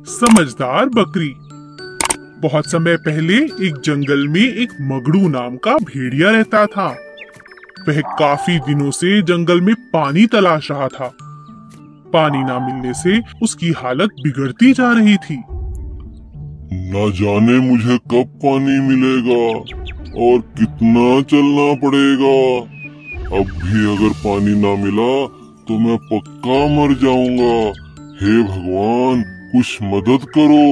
समझदार बकरी। बहुत समय पहले एक जंगल में एक मगड़ू नाम का भेड़िया रहता था। वह काफी दिनों से जंगल में पानी तलाश रहा था। पानी ना मिलने से उसकी हालत बिगड़ती जा रही थी। न जाने मुझे कब पानी मिलेगा और कितना चलना पड़ेगा। अब भी अगर पानी ना मिला तो मैं पक्का मर जाऊंगा। हे भगवान, कुछ मदद करो।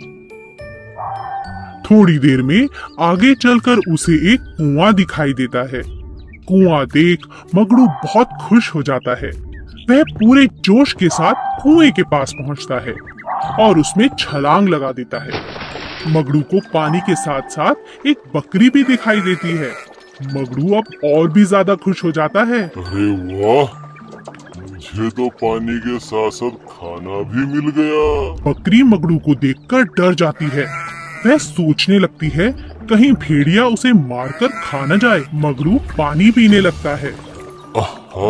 थोड़ी देर में आगे चलकर उसे एक कुआं दिखाई देता है। कुआं देख मगड़ू बहुत खुश हो जाता है। वह पूरे जोश के साथ कुएं के पास पहुंचता है और उसमें छलांग लगा देता है। मगड़ू को पानी के साथ साथ एक बकरी भी दिखाई देती है। मगड़ू अब और भी ज्यादा खुश हो जाता है। अरे वाह, मुझे तो पानी के साथ साथ खाना भी मिल गया। बकरी मगड़ू को देखकर डर जाती है। वह सोचने लगती है कहीं भेड़िया उसे मारकर खा न जाए। मगड़ू पानी पीने लगता है। आहा,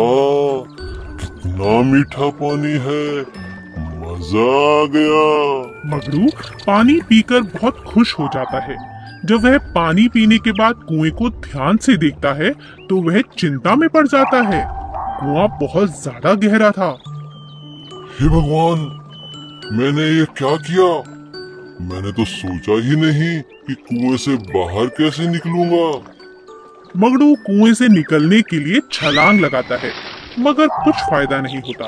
कितना मीठा पानी है, मजा आ गया। मगड़ू पानी पीकर बहुत खुश हो जाता है। जब वह पानी पीने के बाद कुएं को ध्यान से देखता है तो वह चिंता में पड़ जाता है। कुआं बहुत ज्यादा गहरा था। हे भगवान, मैंने ये क्या किया? मैंने तो सोचा ही नहीं कि कुएं से बाहर कैसे निकलूंगा। मगड़ू कुएं से निकलने के लिए छलांग लगाता है, मगर कुछ फायदा नहीं होता।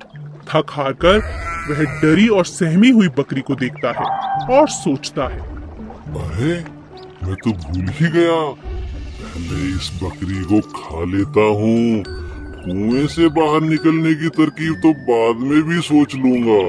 थक हार कर वह डरी और सहमी हुई बकरी को देखता है और सोचता है, अरे मैं तो भूल ही गया, पहले इस बकरी को खा लेता हूँ। कुएं से बाहर निकलने की तरकीब तो बाद में भी सोच लूंगा।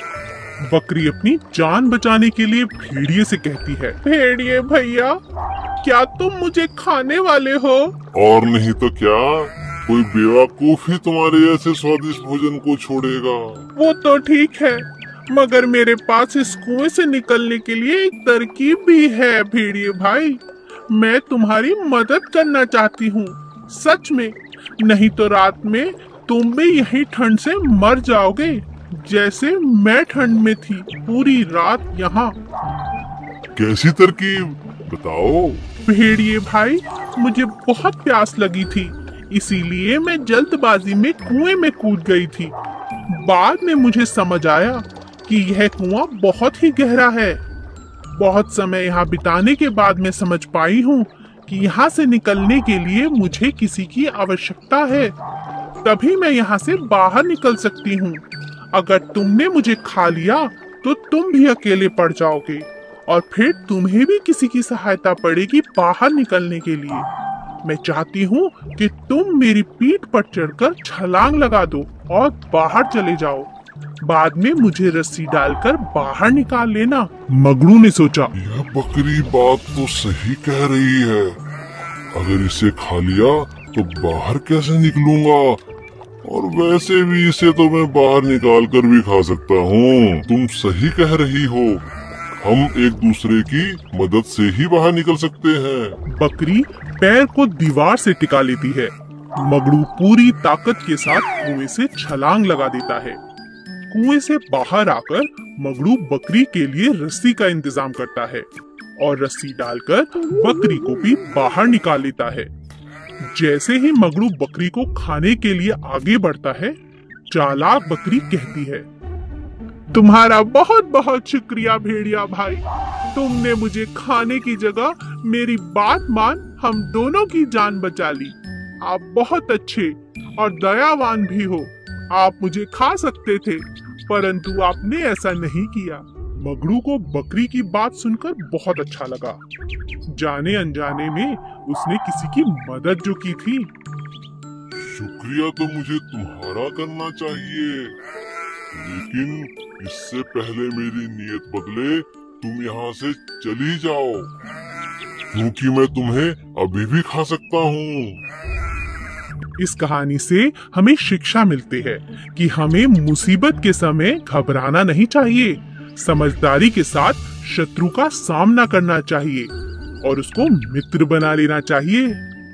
बकरी अपनी जान बचाने के लिए भेड़िए से कहती है, भेड़िए भैया, क्या तुम मुझे खाने वाले हो? और नहीं तो क्या, कोई बेवकूफ ही तुम्हारे ऐसे स्वादिष्ट भोजन को छोड़ेगा। वो तो ठीक है, मगर मेरे पास इस कुएं से निकलने के लिए एक तरकीब भी है भेड़िए भाई। मैं तुम्हारी मदद करना चाहती हूँ, सच में। नहीं तो रात में तुम भी यही ठंड से मर जाओगे, जैसे मैं ठंड में थी पूरी रात यहाँ। कैसी तरकीब, बताओ। भेड़िए भाई, मुझे बहुत प्यास लगी थी, इसीलिए मैं जल्दबाजी में कुएं में कूद गई थी। बाद में मुझे समझ आया कि यह कुआं बहुत ही गहरा है। बहुत समय यहाँ बिताने के बाद मैं समझ पाई हूँ कि यहाँ से निकलने के लिए मुझे किसी की आवश्यकता है, तभी मैं यहाँ से बाहर निकल सकती हूँ। अगर तुमने मुझे खा लिया तो तुम भी अकेले पड़ जाओगे और फिर तुम्हें भी किसी की सहायता पड़ेगी बाहर निकलने के लिए। मैं चाहती हूँ कि तुम मेरी पीठ पर चढ़कर छलांग लगा दो और बाहर चले जाओ। बाद में मुझे रस्सी डालकर बाहर निकाल लेना। मगड़ू ने सोचा, यह बकरी बात तो सही कह रही है। अगर इसे खा लिया तो बाहर कैसे निकलूंगा? और वैसे भी इसे तो मैं बाहर निकाल कर भी खा सकता हूँ। तुम सही कह रही हो, हम एक दूसरे की मदद से ही बाहर निकल सकते हैं। बकरी पैर को दीवार से टिका लेती है। मगड़ू पूरी ताकत के साथ कुएं से छलांग लगा देता है। कुएं से बाहर आकर मगड़ू बकरी के लिए रस्सी का इंतजाम करता है और रस्सी डालकर बकरी को भी बाहर निकाल लेता है। जैसे ही मगड़ू बकरी को खाने के लिए आगे बढ़ता है, चालाक बकरी कहती है, तुम्हारा बहुत बहुत शुक्रिया भेड़िया भाई, तुमने मुझे खाने की जगह मेरी बात मान हम दोनों की जान बचा ली। आप बहुत अच्छे और दयावान भी हो। आप मुझे खा सकते थे, परंतु आपने ऐसा नहीं किया। मगड़ू को बकरी की बात सुनकर बहुत अच्छा लगा। जाने अनजाने में उसने किसी की मदद जो की थी। शुक्रिया तो मुझे तुम्हारा करना चाहिए, लेकिन इससे पहले मेरी नीयत बदले तुम यहाँ से चली जाओ, क्योंकि मैं तुम्हें अभी भी खा सकता हूँ। इस कहानी से हमें शिक्षा मिलती है कि हमें मुसीबत के समय घबराना नहीं चाहिए। समझदारी के साथ शत्रु का सामना करना चाहिए और उसको मित्र बना लेना चाहिए।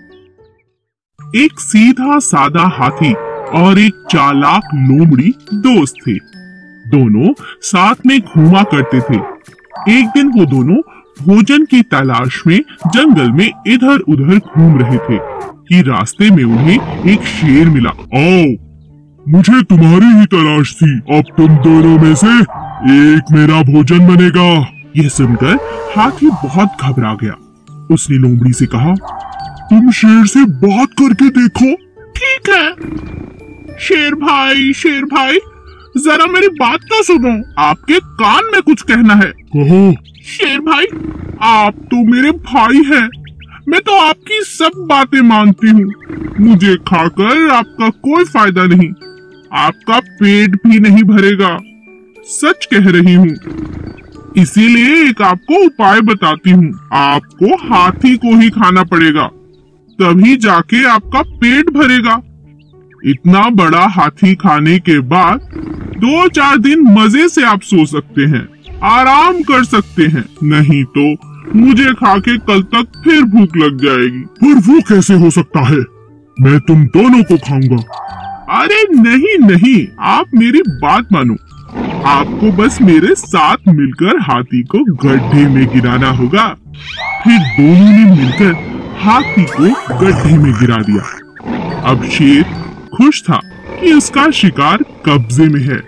एक सीधा साधा हाथी और एक चालाक लोमड़ी दोस्त थे। दोनों साथ में घूमा करते थे। एक दिन वो दोनों भोजन की तलाश में जंगल में इधर उधर घूम रहे थे कि रास्ते में उन्हें एक शेर मिला। आओ, मुझे तुम्हारी ही तलाश थी। अब तुम दोनों में से एक मेरा भोजन बनेगा। यह सुनकर हाथी बहुत घबरा गया। उसने लोमड़ी से कहा, तुम शेर से बात करके देखो। ठीक है। शेर भाई जरा मेरी बात तो सुनो, आपके कान में कुछ कहना है। कहो। शेर भाई, आप तो मेरे भाई हैं। मैं तो आपकी सब बातें मानती हूँ। मुझे खाकर आपका कोई फायदा नहीं, आपका पेट भी नहीं भरेगा। सच कह रही हूँ। इसीलिए एक आपको उपाय बताती हूँ। आपको हाथी को ही खाना पड़ेगा, तभी जाके आपका पेट भरेगा। इतना बड़ा हाथी खाने के बाद 2-4 दिन मजे से आप सो सकते हैं, आराम कर सकते हैं। नहीं तो मुझे खा के कल तक फिर भूख लग जाएगी। पर वो कैसे हो सकता है? मैं तुम दोनों को खाऊंगा। अरे नहीं, आप मेरी बात मानो। आपको बस मेरे साथ मिलकर हाथी को गड्ढे में गिराना होगा। फिर दोनों ने मिलकर हाथी को गड्ढे में गिरा दिया। अब शेर खुश था कि उसका शिकार कब्जे में है।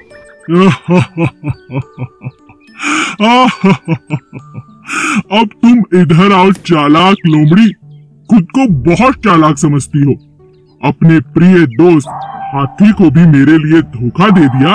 अब तुम इधर आओ चालाक लोमड़ी। खुद को बहुत चालाक समझती हो। अपने प्रिय दोस्त हाथी को भी मेरे लिए धोखा दे दिया।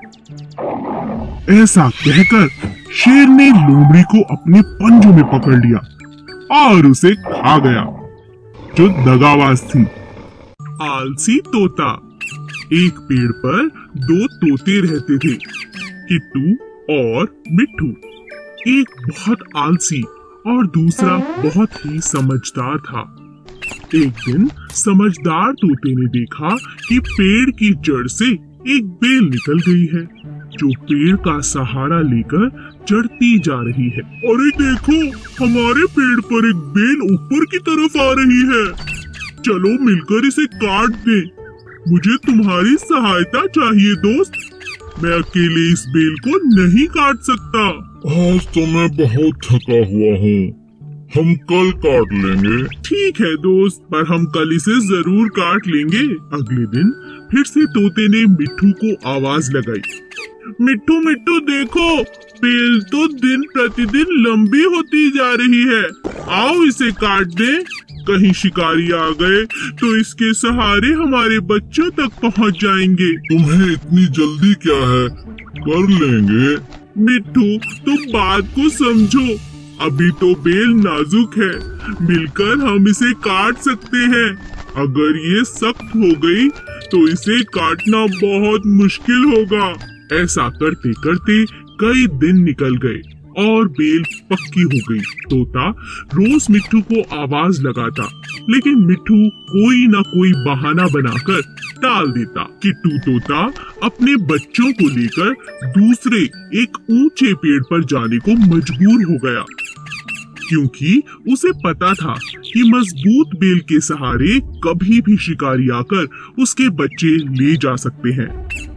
ऐसा कहकर शेर ने लोमड़ी को अपने पंजों में पकड़ लिया और उसे खा गया, जो दगाबाज थी। आलसी तोता। एक पेड़ पर 2 तोते रहते थे, किट्टू और मिट्ठू। एक बहुत आलसी और दूसरा बहुत ही समझदार था। एक दिन समझदार तोते ने देखा कि पेड़ की जड़ से एक बेल निकल गई है, जो पेड़ का सहारा लेकर चढ़ती जा रही है। अरे देखो, हमारे पेड़ पर एक बेल ऊपर की तरफ आ रही है। चलो मिलकर इसे काट दें। मुझे तुम्हारी सहायता चाहिए दोस्त। मैं अकेले इस बेल को नहीं काट सकता। आज तो मैं बहुत थका हुआ हूँ। हम कल काट लेंगे। ठीक है दोस्त, पर हम कल इसे जरूर काट लेंगे। अगले दिन फिर से तोते ने मिट्ठू को आवाज लगाई। मिट्ठू देखो, बेल तो दिन प्रतिदिन लंबी होती जा रही है। आओ इसे काट दें। कहीं शिकारी आ गए तो इसके सहारे हमारे बच्चों तक पहुंच जाएंगे। तुम्हें इतनी जल्दी क्या है? कर लेंगे। मिट्ठू, तुम बात को समझो। अभी तो बेल नाजुक है, मिलकर हम इसे काट सकते हैं। अगर ये सख्त हो गई तो इसे काटना बहुत मुश्किल होगा। ऐसा करते करते कई दिन निकल गए और बेल पक्की हो गई। तोता रोज मिट्ठू को आवाज लगाता, लेकिन मिट्ठू कोई ना कोई बहाना बनाकर टाल देता। किट्टू तोता अपने बच्चों को लेकर दूसरे एक ऊंचे पेड़ पर जाने को मजबूर हो गया, क्योंकि उसे पता था कि मजबूत बेल के सहारे कभी भी शिकारी आकर उसके बच्चे ले जा सकते हैं।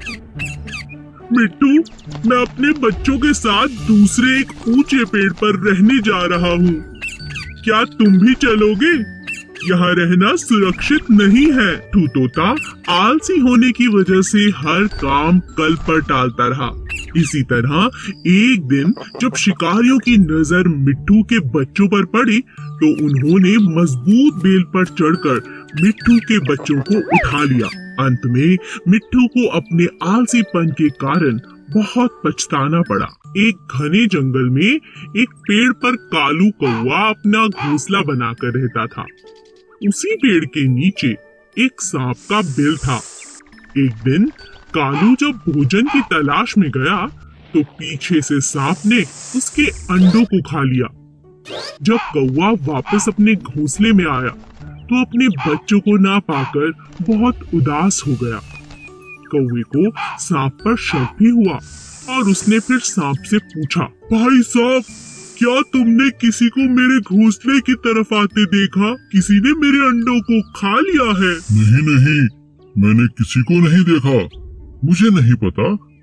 मिट्टू, मैं अपने बच्चों के साथ दूसरे एक ऊंचे पेड़ पर रहने जा रहा हूँ। क्या तुम भी चलोगे? यहाँ रहना सुरक्षित नहीं है। तोता आलसी होने की वजह से हर काम कल पर टालता रहा। इसी तरह एक दिन जब शिकारियों की नजर मिट्ठू के बच्चों पर पड़ी, तो उन्होंने मजबूत बेल पर चढ़कर मिट्ठू के बच्चों को उठा लिया। अंत में मिट्ठू को अपने आलसीपन के कारण बहुत पछताना पड़ा। एक घने जंगल में एक पेड़ पर कालू कौवा अपना घोंसला बनाकर रहता था। उसी पेड़ के नीचे एक सांप का बिल था। एक दिन कालू जब भोजन की तलाश में गया तो पीछे से सांप ने उसके अंडों को खा लिया। जब कौवा वापस अपने घोंसले में आया तो अपने बच्चों को ना पाकर बहुत उदास हो गया। कौवे को सांप पर शक भी हुआ और उसने फिर सांप से पूछा, भाई सांप, क्या तुमने किसी को मेरे घोंसले की तरफ आते देखा? किसी ने मेरे अंडों को खा लिया है? नहीं, मैंने किसी को नहीं देखा। मुझे नहीं पता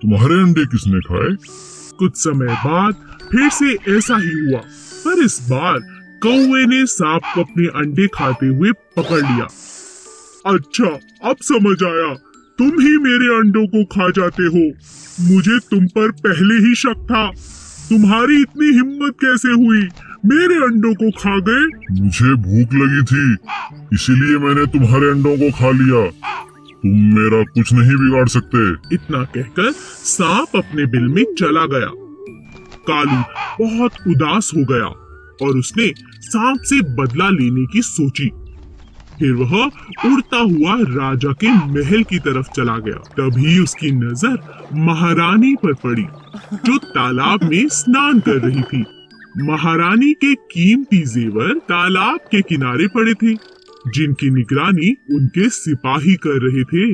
तुम्हारे अंडे किसने खाए? कुछ समय बाद फिर से ऐसा ही हुआ, पर इस बार कौवे ने सांप को अपने अंडे खाते हुए पकड़ लिया। अच्छा, अब समझ आया, तुम ही मेरे अंडों को खा जाते हो। मुझे तुम पर पहले ही शक था। तुम्हारी इतनी हिम्मत कैसे हुई? मेरे अंडों को खा गए। मुझे भूख लगी थी, इसीलिए मैंने तुम्हारे अंडों को खा लिया। तुम मेरा कुछ नहीं बिगाड़ सकते। इतना कहकर सांप अपने बिल में चला गया। कालू बहुत उदास हो गया और उसने सांप से बदला लेने की सोची। फिर वह उड़ता हुआ राजा के महल की तरफ चला गया। तभी उसकी नजर महारानी पर पड़ी, जो तालाब में स्नान कर रही थी। महारानी के कीमती जेवर तालाब के किनारे पड़े थे, जिनकी निगरानी उनके सिपाही कर रहे थे।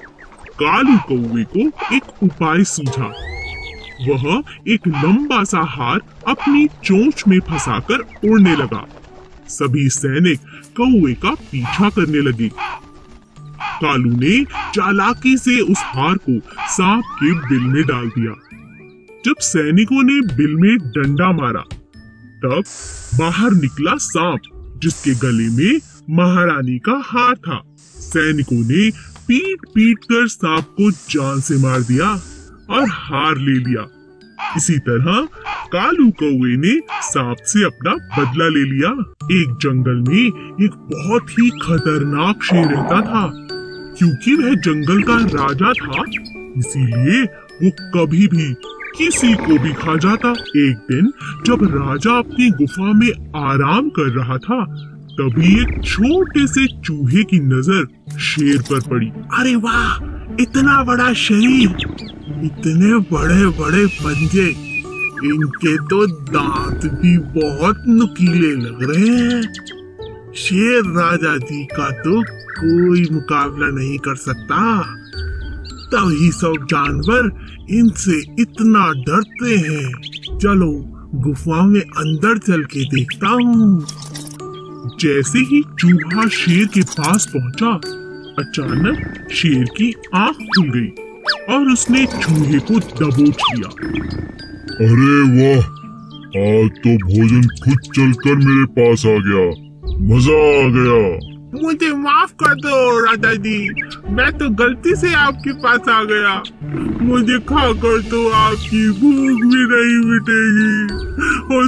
कालू कौवे को एक उपाय सूझा। वह एक लंबा सा हार अपनी चोंच में फंसाकर उड़ने लगा। सभी सैनिक कौवे का पीछा करने लगे। कालू ने चालाकी से उस हार को सांप के बिल में डाल दिया। जब सैनिकों ने बिल में डंडा मारा, तब बाहर निकला सांप, जिसके गले में महारानी का हार था। सैनिकों ने पीट पीट कर सांप को जान से मार दिया और हार ले लिया। इसी तरह कालू कौवे ने सांप से अपना बदला ले लिया। एक जंगल में एक बहुत ही खतरनाक शेर रहता था। क्योंकि वह जंगल का राजा था, इसीलिए वो कभी भी किसी को भी खा जाता। एक दिन जब राजा अपनी गुफा में आराम कर रहा था, तभी एक छोटे से चूहे की नजर शेर पर पड़ी। अरे वाह, इतना बड़ा शरीर, इतने बड़े बड़े पंजे, इनके तो दांत भी बहुत नुकीले लग रहे हैं। शेर राजा जी का तो कोई मुकाबला नहीं कर सकता। तभी सब जानवर इनसे इतना डरते हैं। चलो गुफा में अंदर चल के देखता हूँ। जैसे ही चूहा शेर के पास पहुंचा, अचानक शेर की आंख खुल गई और उसने चूहे को दबोच लिया। अरे वाह, आज तो भोजन खुद चलकर मेरे पास आ गया। मजा आ गया। मुझे माफ कर दो राजा जी, मैं तो गलती से आपके पास आ गया। मुझे खाकर तो आपकी भूख भी नहीं मिटेगी। हो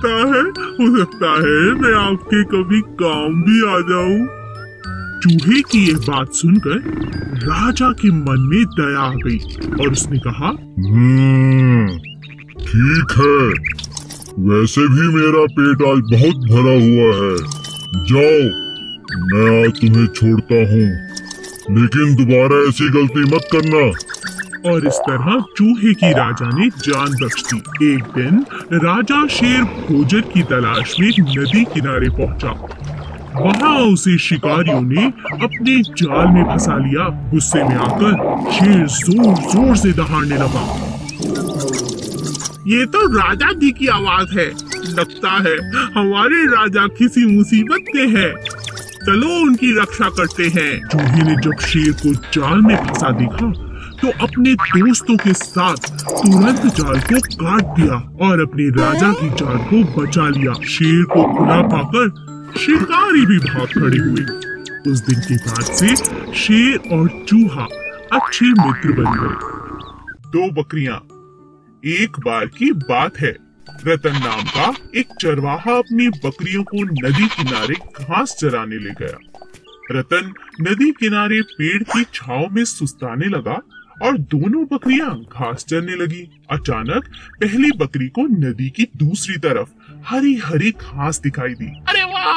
सकता है मैं आपके कभी काम भी आ जाऊं। चूहे की यह बात सुनकर राजा के मन में दया आ गई और उसने कहा, ठीक है, वैसे भी मेरा पेट आज बहुत भरा हुआ है। जाओ, मैं आज तुम्हें छोड़ता हूँ, लेकिन दोबारा ऐसी गलती मत करना। और इस तरह चूहे की राजा ने जान बख्श दी। एक दिन राजा शेर भोजन की तलाश में नदी किनारे पहुंचा। वहाँ उसे शिकारियों ने अपने जाल में फंसा लिया। गुस्से में आकर शेर जोर जोर से दहाड़ने लगा। ये तो राजा जी की आवाज है। लगता है हमारे राजा किसी मुसीबत में है। चलो उनकी रक्षा करते हैं। चूहे ने जब शेर को जाल में फंसा देखा, तो अपने दोस्तों के साथ तुरंत जाल को काट दिया और अपने राजा की जान को बचा लिया। शेर को खुला पाकर शिकारी भी भाग खड़े हुए। उस दिन के बाद से शेर और चूहा अच्छे मित्र बन गए। दो बकरियां। एक बार की बात है, रतन नाम का एक चरवाहा अपनी बकरियों को नदी किनारे घास चराने ले गया। रतन नदी किनारे पेड़ की छांव में सुस्ताने लगा और दोनों बकरियां घास चरने लगी। अचानक पहली बकरी को नदी की दूसरी तरफ हरी हरी घास दिखाई दी। अरे वाह,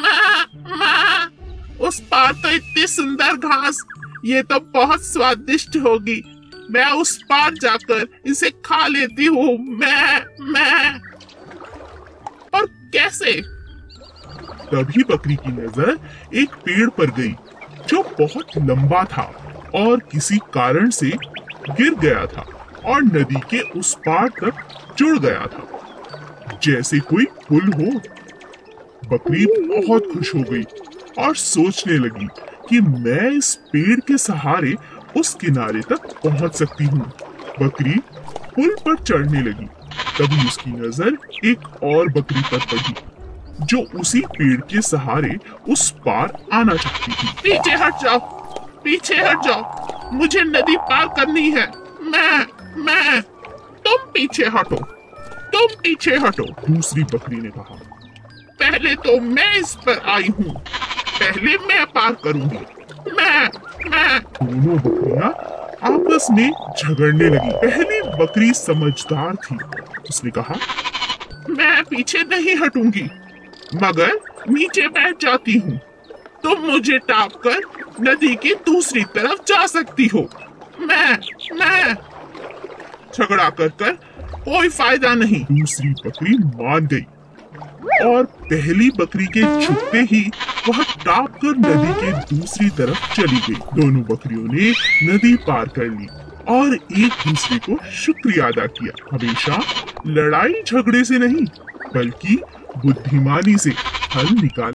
उस पार तो इतनी सुंदर घास, ये तो बहुत स्वादिष्ट होगी। मैं उस पार जाकर इसे खा लेती हूँ। मैं और कैसे? तभी बकरी की नजर एक पेड़ पर गई, जो बहुत लंबा था और किसी कारण से गिर गया था और नदी के उस पार तक जुड़ गया था, जैसे कोई पुल हो। बकरी बहुत खुश हो गई और सोचने लगी कि मैं इस पेड़ के सहारे उस किनारे तक पहुंच सकती हूँ। बकरी पुल पर चढ़ने लगी। तभी उसकी नजर एक और बकरी पर पड़ी जो उसी पेड़ के सहारे उस पार आना चाहती थी। पीछे हट जाओ, मुझे नदी पार करनी है। मैं तुम पीछे हटो। दूसरी बकरी ने कहा। पहले तो मैं इस पर आई हूँ, पहले मैं पार करूंगी। मैं दोनों बकरियां आपस में झगड़ने लगी। पहली बकरी समझदार थी। उसने कहा, मैं पीछे नहीं हटूंगी, मगर नीचे बैठ जाती हूँ। तुम मुझे टाप कर नदी की दूसरी तरफ जा सकती हो। मैं झगड़ा कर कोई फायदा नहीं। दूसरी बकरी मान गई और पहली बकरी के छुपते ही वह टाप कर नदी के दूसरी तरफ चली गई। दोनों बकरियों ने नदी पार कर ली और एक दूसरे को शुक्रिया अदा किया। हमेशा लड़ाई झगड़े से नहीं, बल्कि बुद्धिमानी से हल निकाल